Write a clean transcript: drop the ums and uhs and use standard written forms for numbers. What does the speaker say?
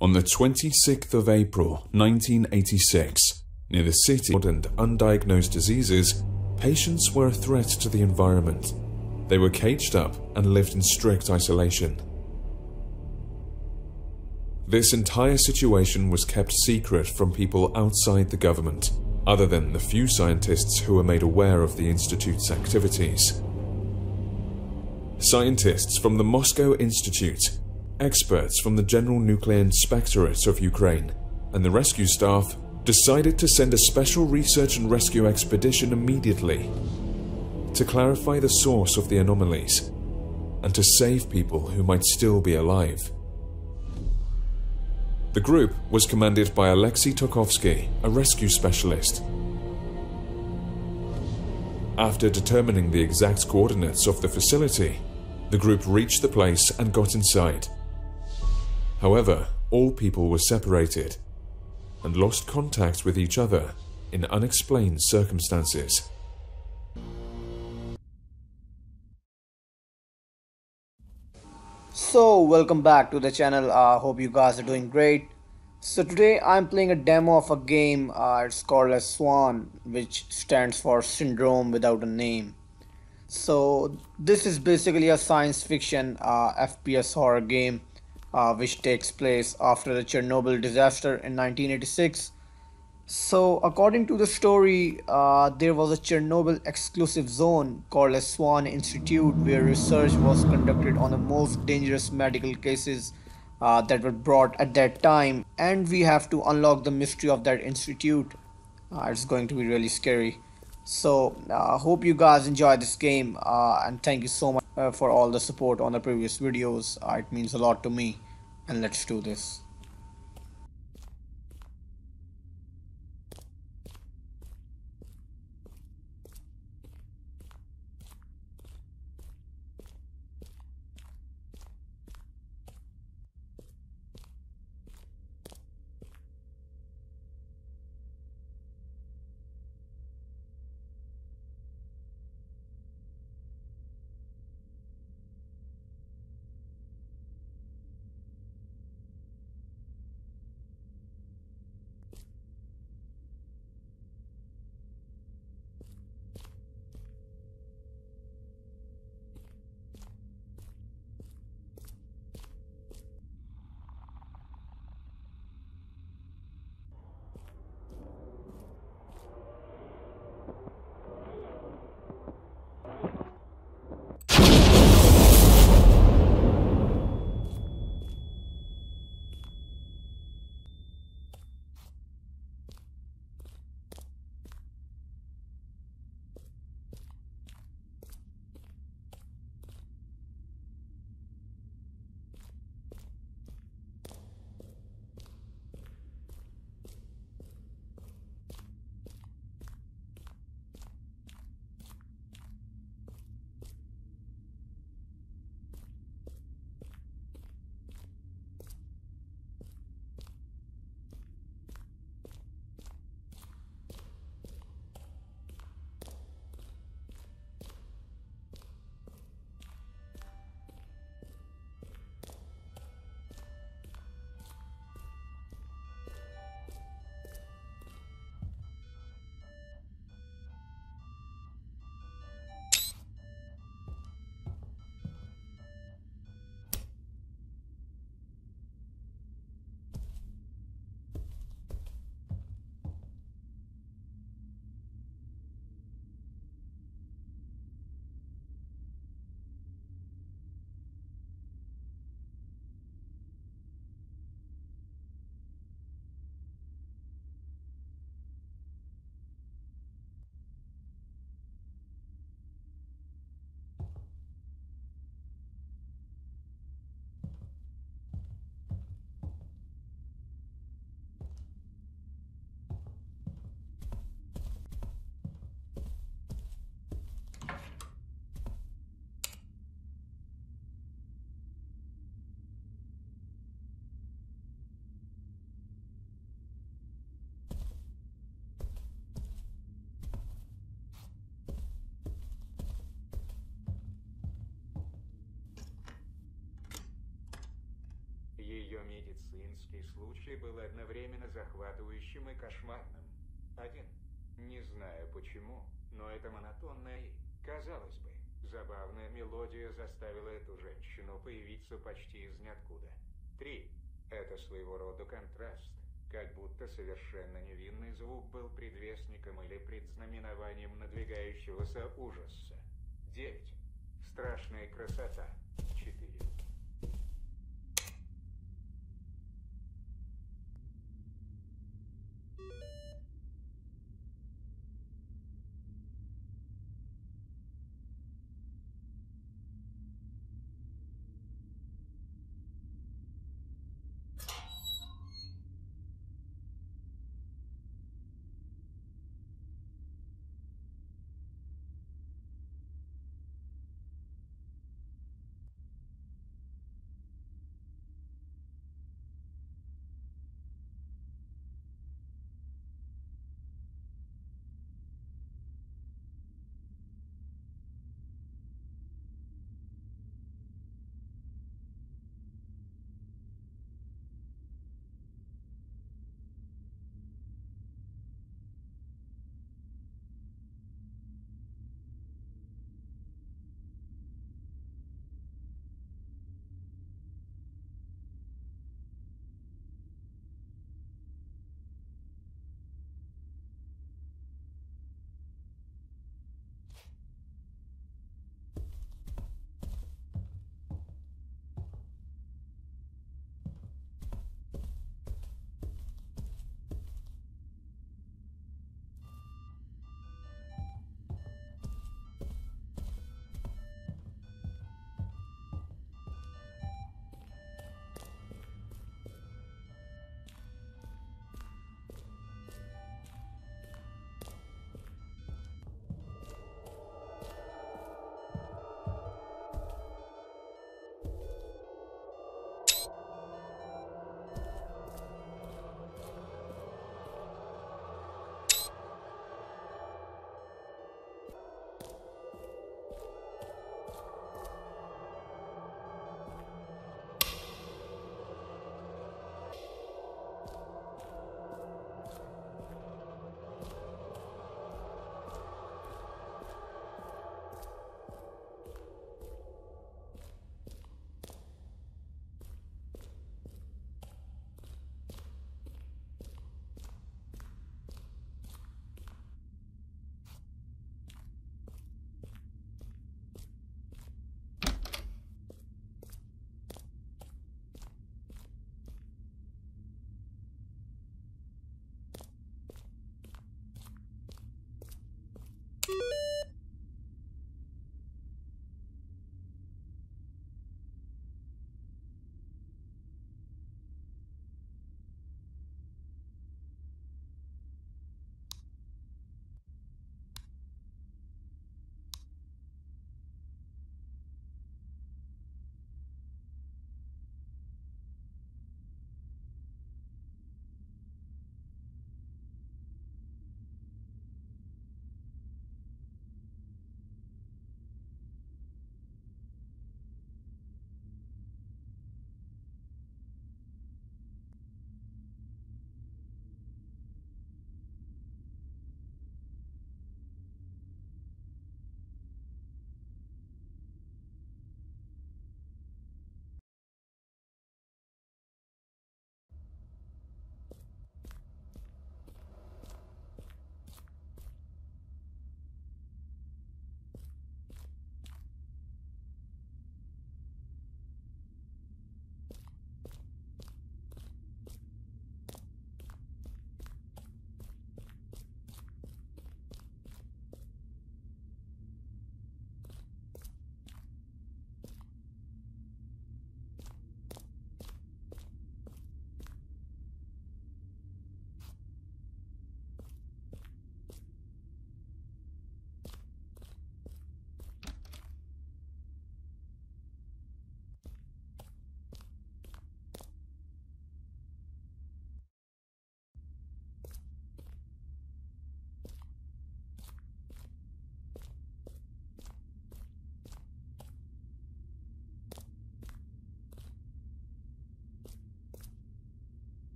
On the 26th of April 1986, near the city and undiagnosed diseases, patients were a threat to the environment. They were caged up and lived in strict isolation. This entire situation was kept secret from people outside the government, other than the few scientists who were made aware of the Institute's activities. Scientists from the Moscow Institute, experts from the General Nuclear Inspectorate of Ukraine, and the rescue staff decided to send a special research and rescue expedition immediately to clarify the source of the anomalies and to save people who might still be alive. The group was commanded by Alexei Tokovsky, a rescue specialist. After determining the exact coordinates of the facility, the group reached the place and got inside. However, all people were separated and lost contact with each other in unexplained circumstances. So welcome back to the channel. Hope you guys are doing great. So today I'm playing a demo of a game. It's called as SWAN, which stands for Syndrome Without a Name. So this is basically a science fiction FPS horror game which takes place after the Chernobyl disaster in 1986. So according to the story, there was a Chernobyl Exclusive Zone called as SWAN Institute, where research was conducted on the most dangerous medical cases that were brought at that time, and we have to unlock the mystery of that institute. It's going to be really scary. So hope you guys enjoy this game, and thank you so much for all the support on the previous videos. It means a lot to me, and let's do this. что медицинский случай был одновременно захватывающим и кошмарным. Один. Не знаю почему, но это монотонная и, казалось бы, забавная мелодия заставила эту женщину появиться почти из ниоткуда. 3. Это своего рода контраст, как будто совершенно невинный звук был предвестником или предзнаменованием надвигающегося ужаса. 9. Страшная красота. 4.